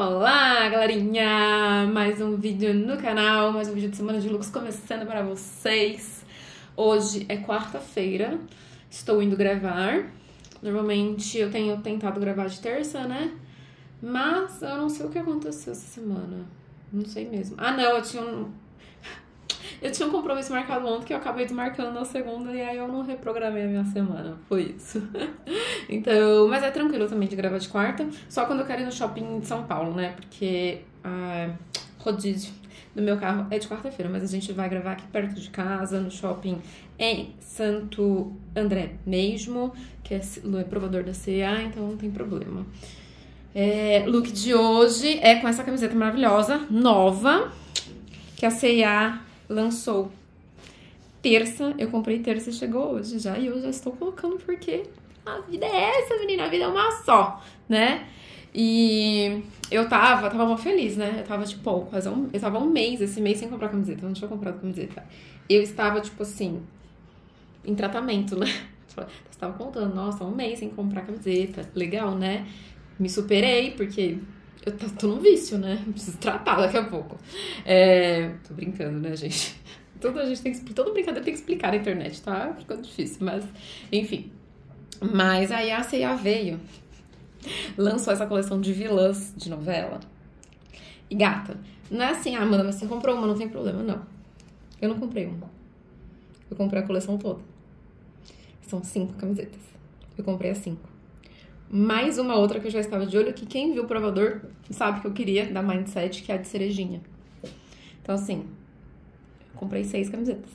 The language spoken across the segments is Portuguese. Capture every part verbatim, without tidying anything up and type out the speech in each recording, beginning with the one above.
Olá, galerinha! Mais um vídeo no canal, mais um vídeo de Semana de Looks começando para vocês. Hoje é quarta-feira, estou indo gravar. Normalmente eu tenho tentado gravar de terça, né? Mas eu não sei o que aconteceu essa semana. Não sei mesmo. Ah, não, eu tinha um... Eu tinha um compromisso marcado ontem que eu acabei desmarcando na segunda e aí eu não reprogramei a minha semana. Foi isso. Então, mas é tranquilo também de gravar de quarta. Só quando eu quero ir no shopping de São Paulo, né? Porque a rodízio do meu carro é de quarta-feira, mas a gente vai gravar aqui perto de casa, no shopping em Santo André mesmo, que é provador da C e A, então não tem problema. É, look de hoje é com essa camiseta maravilhosa, nova, que a C e A lançou terça. Eu comprei terça e chegou hoje já, e eu já estou colocando porque a vida é essa, menina, a vida é uma só, né? E eu tava, tava mal feliz, né? Eu tava, tipo, quase um, eu tava um mês, esse mês sem comprar camiseta, eu não tinha comprado camiseta. Eu estava, tipo assim, em tratamento, né? Você estava contando, nossa, um mês sem comprar camiseta, legal, né? Me superei, porque eu tô num vício, né? Preciso tratar daqui a pouco. É... Tô brincando, né, gente? Tudo a gente tem que... Toda brincadeira tem que explicar na internet, tá? Ficando difícil, mas... Enfim. Mas aí a C e A veio. Lançou essa coleção de vilãs de novela. E, gata, não é assim, ah, Amanda, mas você comprou uma, não tem problema, não. Eu não comprei uma. Eu comprei a coleção toda. São cinco camisetas. Eu comprei as cinco. Mais uma outra que eu já estava de olho, que quem viu o provador sabe que eu queria, da Mindset, que é a de cerejinha. Então, assim, comprei seis camisetas.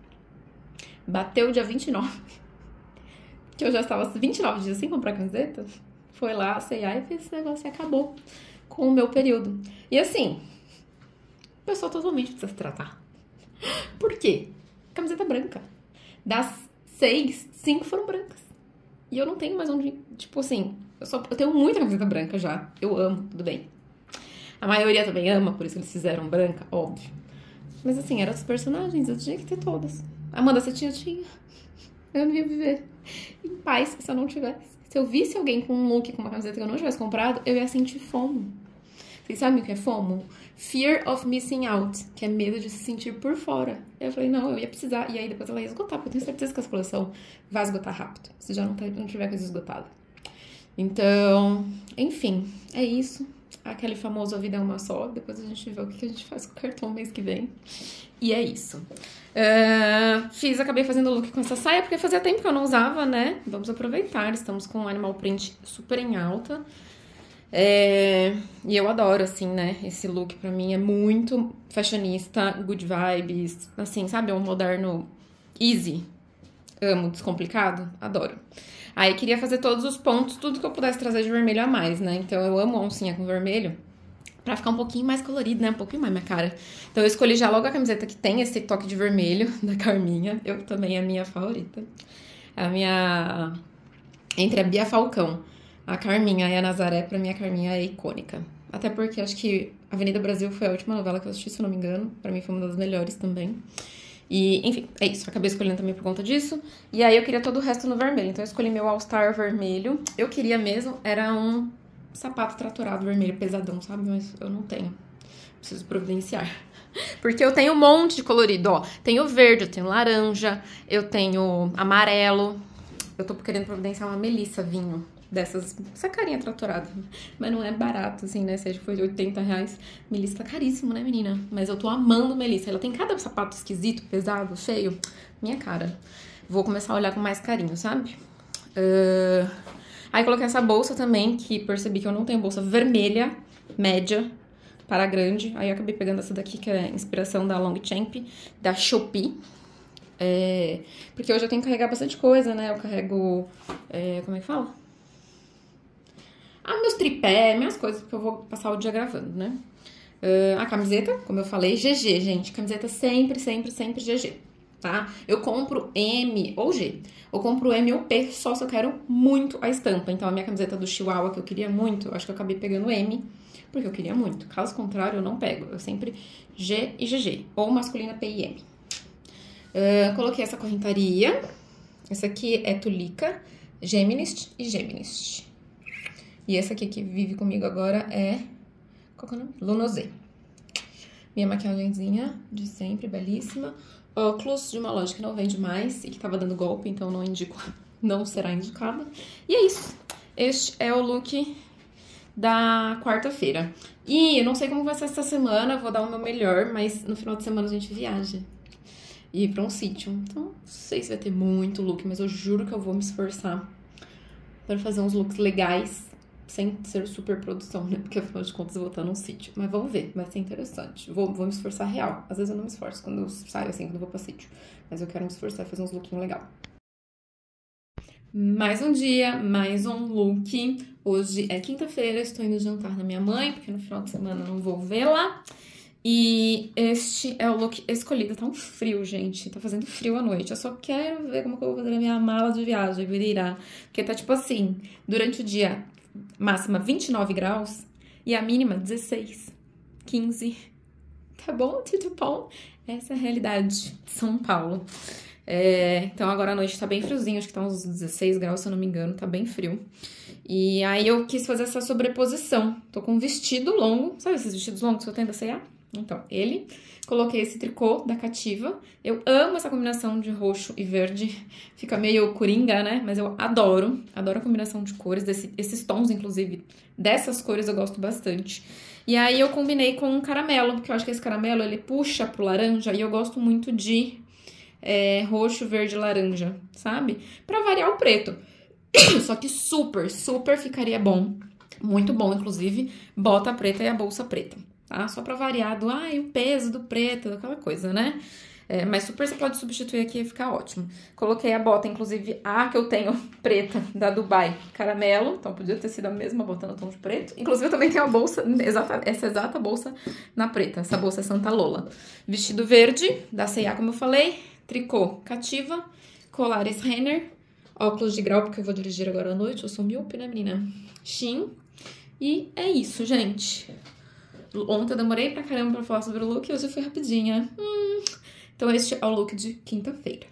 Bateu o dia vinte e nove, que eu já estava vinte e nove dias sem comprar camiseta. Foi lá, a C e A, e fez esse negócio e acabou com o meu período. E assim, a pessoa totalmente precisa se tratar. Por quê? Camiseta branca. Das seis, cinco foram brancas. E eu não tenho mais onde... Tipo assim, eu, só, eu tenho muita camiseta branca já. Eu amo, tudo bem. A maioria também ama, por isso eles fizeram branca, óbvio. Mas assim, eram os personagens, eu tinha que ter todas. Amanda, você tinha? Tinha. Eu não ia viver em paz se eu não tivesse. Se eu visse alguém com um look, com uma camiseta que eu não tivesse comprado, eu ia sentir fomo. Vocês sabem o que é FOMO? Fear of missing out, que é medo de se sentir por fora. Eu falei, não, eu ia precisar. E aí depois ela ia esgotar, porque eu tenho certeza que essa coleção vai esgotar rápido, se já não, tá, não tiver coisa esgotada. Então, enfim, é isso. Aquele famoso a vida é uma só. Depois a gente vê o que a gente faz com o cartão mês que vem. E é isso. Uh, fiz, acabei fazendo o look com essa saia, porque fazia tempo que eu não usava, né? Vamos aproveitar. Estamos com um animal print super em alta. É, e eu adoro, assim, né, esse look pra mim é muito fashionista, good vibes, assim, sabe, é um moderno easy, amo, descomplicado, adoro. Aí queria fazer todos os pontos, tudo que eu pudesse trazer de vermelho a mais, né, então eu amo oncinha com vermelho, pra ficar um pouquinho mais colorido, né, um pouquinho mais minha cara. Então eu escolhi já logo a camiseta que tem esse toque de vermelho, da Carminha, eu também é a minha favorita, a minha, entre a Bia Falcão, a Carminha e a Nazaré, pra mim, a Carminha é icônica. Até porque acho que Avenida Brasil foi a última novela que eu assisti, se eu não me engano. Pra mim foi uma das melhores também. E, enfim, é isso. Acabei escolhendo também por conta disso. E aí eu queria todo o resto no vermelho. Então eu escolhi meu All Star vermelho. Eu queria mesmo, era um sapato tratorado vermelho pesadão, sabe? Mas eu não tenho. Preciso providenciar. Porque eu tenho um monte de colorido, ó. Tenho verde, eu tenho laranja, eu tenho amarelo. Eu tô querendo providenciar uma Melissa vinho. Dessas, essa carinha tratorada. Mas não é barato, assim, né? Seja foi de oitenta reais. Melissa tá caríssimo, né, menina? Mas eu tô amando Melissa. Ela tem cada sapato esquisito, pesado, feio. Minha cara. Vou começar a olhar com mais carinho, sabe? Uh... Aí coloquei essa bolsa também, que percebi que eu não tenho bolsa vermelha, média, para grande. Aí eu acabei pegando essa daqui, que é inspiração da Longchamp, da Shopee. É... Porque hoje eu tenho que carregar bastante coisa, né? Eu carrego... É... Como é que fala? Ah, meus tripé, minhas coisas, porque eu vou passar o dia gravando, né? Uh, a camiseta, como eu falei, G G, gente. Camiseta sempre, sempre, sempre G G, tá? Eu compro M ou G. Eu compro M ou P só se eu quero muito a estampa. Então, a minha camiseta do Chihuahua, que eu queria muito, acho que eu acabei pegando M, porque eu queria muito. Caso contrário, eu não pego. Eu sempre G e G G. Ou masculina P e M. Uh, coloquei essa correntaria. Essa aqui é Tulica, Geminis e Geminis. E essa aqui que vive comigo agora é Qual que é o nome? Lunozê. Minha maquiagemzinha de sempre, belíssima. Óculos de uma loja que não vende mais e que tava dando golpe, então não indico, não será indicada. E é isso. Este é o look da quarta-feira. E eu não sei como vai ser essa semana, vou dar o meu melhor, mas no final de semana a gente viaja. E ir pra um sítio. Então, não sei se vai ter muito look, mas eu juro que eu vou me esforçar para fazer uns looks legais, sem ser super produção, né? Porque afinal de contas eu vou estar num sítio. Mas vamos ver, vai ser interessante. Vou, vou me esforçar real. Às vezes eu não me esforço quando eu saio assim, quando eu vou pra sítio. Mas eu quero me esforçar e fazer uns lookinhos legais. Mais um dia, mais um look. Hoje é quinta-feira, estou indo jantar na minha mãe, porque no final de semana eu não vou vê-la. E este é o look escolhido. Tá um frio, gente. Tá fazendo frio à noite. Eu só quero ver como que eu vou fazer a minha mala de viagem, virirá. Porque tá tipo assim, durante o dia, máxima vinte e nove graus e a mínima dezesseis, quinze. Tá bom, tudo bom? Essa é a realidade de São Paulo. É, então agora à noite tá bem friozinho, acho que tá uns dezesseis graus, se eu não me engano, tá bem frio. E aí eu quis fazer essa sobreposição. Tô com um vestido longo, sabe esses vestidos longos que eu tenho da C e A? Então, ele, coloquei esse tricô da Cativa. Eu amo essa combinação de roxo e verde. Fica meio coringa, né? Mas eu adoro. Adoro a combinação de cores, desse, esses tons, inclusive. Dessas cores eu gosto bastante. E aí eu combinei com um caramelo, porque eu acho que esse caramelo, ele puxa pro laranja. E eu gosto muito de é, roxo, verde e laranja, sabe? Pra variar o preto. Só que super, super ficaria bom. Muito bom, inclusive. Bota preta e a bolsa preta. Tá? Só pra variar do, ai, o peso do preto, aquela coisa, né? É, mas super você pode substituir aqui e ficar ótimo. Coloquei a bota, inclusive, a que eu tenho preta, da Dubai, caramelo. Então, podia ter sido a mesma bota no tom de preto. Inclusive, eu também tenho a bolsa, exata, essa exata bolsa na preta. Essa bolsa é Santa Lola. Vestido verde, da C e A, como eu falei. Tricô, Cativa. Colares Renner. Óculos de grau, porque eu vou dirigir agora à noite. Eu sou míope, né, menina? Shein. E é isso, gente. Ontem eu demorei pra caramba pra falar sobre o look e hoje eu fui rapidinha. Hum. Então este é o look de quinta-feira.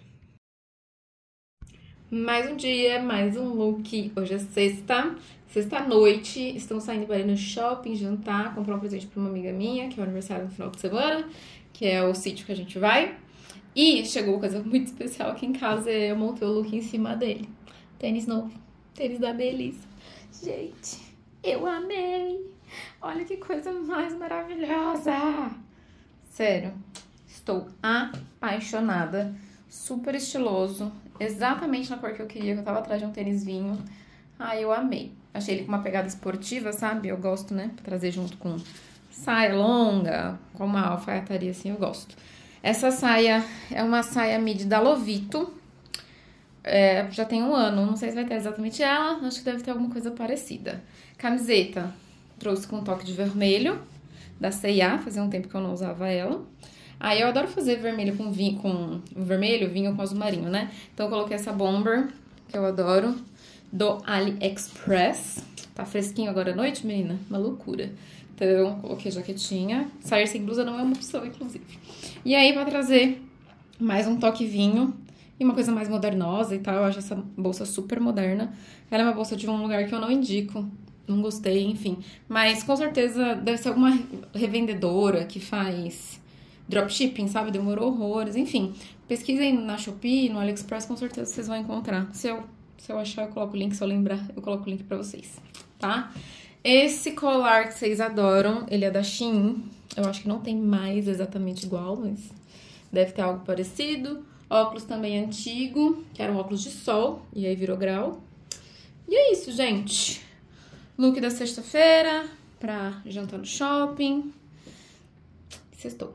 Mais um dia, mais um look. Hoje é sexta, sexta-noite. Estamos saindo para ir no shopping, jantar, comprar um presente pra uma amiga minha, que é o aniversário no final de semana, que é o sítio que a gente vai. E chegou uma coisa muito especial aqui em casa, eu montei o look em cima dele. Tênis novo, tênis da Belisa. Gente, eu amei! Olha que coisa mais maravilhosa! Sério, estou apaixonada. Super estiloso. Exatamente na cor que eu queria, que eu tava atrás de um tênis vinho. Ai, eu amei. Achei ele com uma pegada esportiva, sabe? Eu gosto, né? Pra trazer junto com saia longa, com uma alfaiataria assim, eu gosto. Essa saia é uma saia midi da Lovito. É, já tem um ano, não sei se vai ter exatamente ela, acho que deve ter alguma coisa parecida. Camiseta. Trouxe com um toque de vermelho, da C e A, fazia um tempo que eu não usava ela. Aí eu adoro fazer vermelho com vinho, com vermelho, vinho com azul marinho, né? Então eu coloquei essa bomber, que eu adoro, do AliExpress. Tá fresquinho agora à noite, menina? Uma loucura. Então, coloquei a jaquetinha. Sair sem blusa não é uma opção, inclusive. E aí, pra trazer mais um toque vinho e uma coisa mais modernosa e tal, eu acho essa bolsa super moderna. Ela é uma bolsa de um lugar que eu não indico. Não gostei, enfim. Mas com certeza deve ser alguma revendedora que faz dropshipping, sabe? Demorou horrores, enfim. Pesquisem na Shopee, no AliExpress, com certeza vocês vão encontrar. Se eu, se eu achar, eu coloco o link. Se eu lembrar, eu coloco o link pra vocês, tá? Esse colar que vocês adoram, ele é da Shein. Eu acho que não tem mais exatamente igual, mas deve ter algo parecido. Óculos também antigo, que era um óculos de sol, e aí virou grau. E é isso, gente. Look da sexta-feira, pra jantar no shopping. Sextou.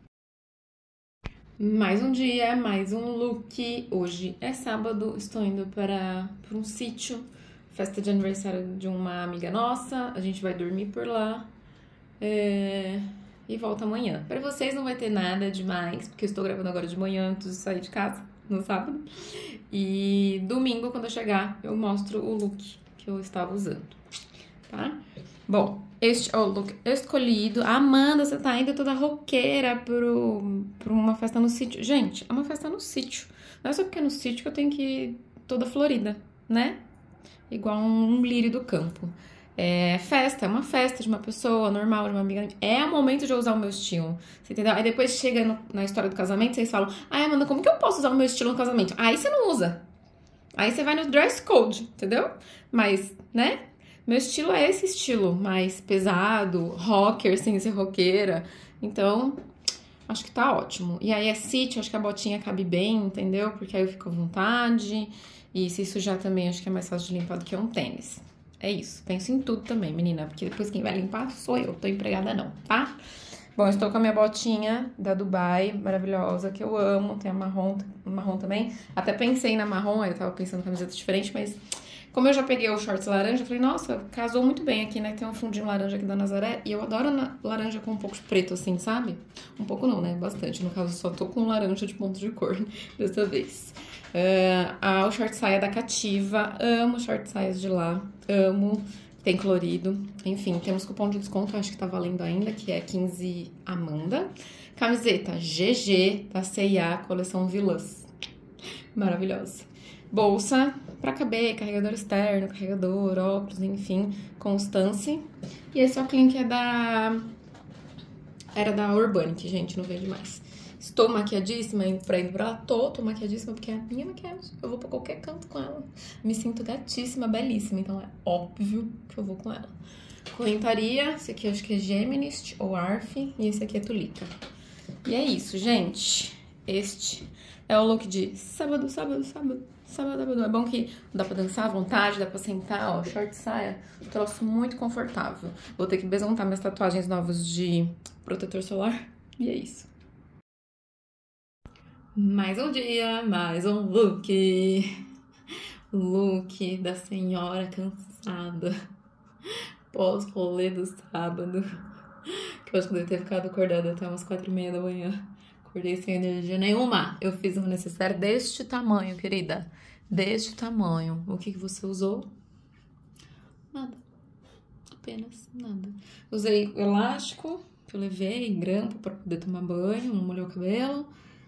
Mais um dia, mais um look. Hoje é sábado, estou indo para, para um sítio. Festa de aniversário de uma amiga nossa. A gente vai dormir por lá. É... E volta amanhã. Para vocês não vai ter nada demais, porque eu estou gravando agora de manhã antes de sair de casa, no sábado. E domingo, quando eu chegar, eu mostro o look que eu estava usando. Tá? Bom, este é o look escolhido. Amanda, você tá indo toda roqueira pro, pro uma festa no sítio. Gente, é uma festa no sítio. Não é só porque é no sítio que eu tenho que ir toda florida, né? Igual um lírio do campo. é festa, é uma festa de uma pessoa normal, de uma amiga. É o momento de eu usar o meu estilo, você entendeu? Aí depois chega no, na história do casamento, vocês falam, ai, Amanda, como que eu posso usar o meu estilo no casamento? Aí você não usa. Aí você vai no dress code, entendeu? Mas, né? Meu estilo é esse estilo, mais pesado, rocker, sem ser roqueira. Então, acho que tá ótimo. E aí é sítio, acho que a botinha cabe bem, entendeu? Porque aí eu fico à vontade. E se sujar também, acho que é mais fácil de limpar do que um tênis. É isso. Penso em tudo também, menina. Porque depois quem vai limpar sou eu. Tô empregada não, tá? Bom, eu estou com a minha botinha da Dubai, maravilhosa, que eu amo. Tem a marrom, marrom também. Até pensei na marrom, aí eu tava pensando em camiseta diferente, mas como eu já peguei o shorts laranja, eu falei, nossa, casou muito bem aqui, né? Tem um fundinho laranja aqui da Nazaré. E eu adoro laranja com um pouco de preto, assim, sabe? Um pouco não, né? Bastante. No caso, eu só tô com laranja de ponto de cor dessa vez. Uh, ah, o short saia da Cativa. Amo short saias de lá. Amo. Tem colorido. Enfim, temos cupom de desconto, acho que tá valendo ainda, que é quinze Amanda. Camiseta G G da C e A, coleção Vilãs. Maravilhosa. Bolsa pra caber, carregador externo, carregador, óculos, enfim, Constance. E esse óculos que é da... Era da Urbanic, gente, não vejo mais. Estou maquiadíssima, indo pra, indo pra lá. Tô, tô maquiadíssima porque é a minha maquiagem. Eu vou pra qualquer canto com ela. Me sinto gatíssima, belíssima. Então é óbvio que eu vou com ela. Correntaria, esse aqui eu acho que é Geminist ou Arf. E esse aqui é Tulica. E é isso, gente. Este é o look de sábado, sábado, sábado. Sábado, sábado. É bom que dá pra dançar à vontade, dá pra sentar, ó. Short saia. Troço muito confortável. Vou ter que besuntar minhas tatuagens novas de protetor solar. E é isso. Mais um dia, mais um look. Look da senhora cansada. Pós-rolê do sábado. Que eu acho que deve ter ficado acordada até umas quatro e meia da manhã. Acordei sem energia nenhuma. Eu fiz um necessaire deste tamanho, querida. Deste tamanho. O que, que você usou? Nada. Apenas nada. Usei elástico, que eu levei, grampo pra poder tomar banho, não molhou o cabelo.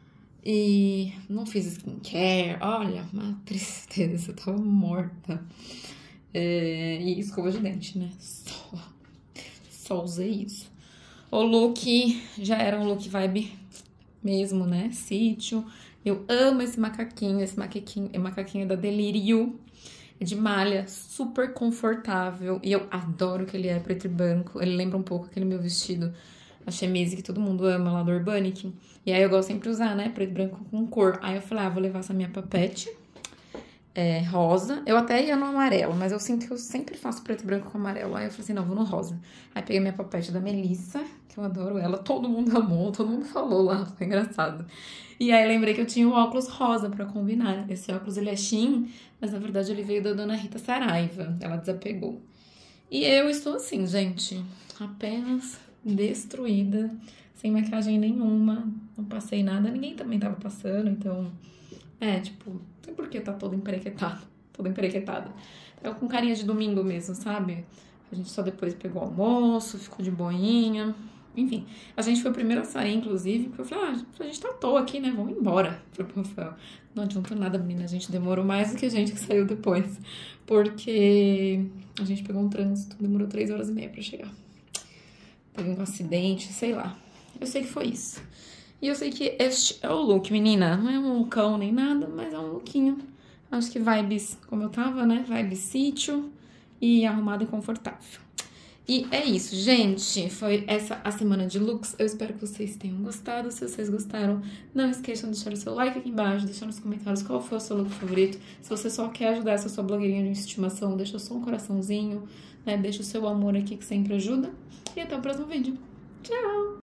E não fiz skincare, olha, uma tristeza, eu tava morta. É, e escova de dente, né? Só, só usei isso. O look já era um look vibe mesmo, né? Sítio. Eu amo esse macaquinho, esse macaquinho, é macaquinho da Delírio. É de malha, super confortável. E eu adoro que ele é preto e branco. Ele lembra um pouco aquele meu vestido, a chemise que todo mundo ama lá do Urbanic. E aí eu gosto sempre de usar, né, preto e branco com cor. Aí eu falei, ah, vou levar essa minha papete é, rosa. Eu até ia no amarelo, mas eu sinto que eu sempre faço preto e branco com amarelo. Aí eu falei assim, não, vou no rosa. Aí peguei minha papete da Melissa, que eu adoro ela. Todo mundo amou, todo mundo falou lá, foi engraçado. E aí lembrei que eu tinha o óculos rosa pra combinar. Esse óculos, ele é Shein, mas na verdade ele veio da dona Rita Saraiva. Ela desapegou. E eu estou assim, gente, apenas destruída, sem maquiagem nenhuma, não passei nada, ninguém também tava passando, então, é, tipo, não sei por que tá toda emperequetada, toda emperequetada. Tava com carinha de domingo mesmo, sabe? A gente só depois pegou o almoço, ficou de boinha, enfim. A gente foi o primeiro a sair, inclusive, porque eu falei, ah, a gente tá à toa aqui, né, vamos embora. Falei pro Rafael, não adianta nada, menina, a gente demorou mais do que a gente que saiu depois, porque a gente pegou um trânsito, demorou três horas e meia pra chegar. Teve um acidente, sei lá. Eu sei que foi isso. E eu sei que este é o look, menina. Não é um lookão nem nada, mas é um lookinho. Acho que vibes, como eu tava, né? Vibes sítio e arrumado e confortável. E é isso, gente. Foi essa a semana de looks. Eu espero que vocês tenham gostado. Se vocês gostaram, não esqueçam de deixar o seu like aqui embaixo, deixar nos comentários qual foi o seu look favorito. Se você só quer ajudar essa sua blogueirinha de estimação, deixa só um coraçãozinho, né? Deixa o seu amor aqui que sempre ajuda. E até o próximo vídeo. Tchau!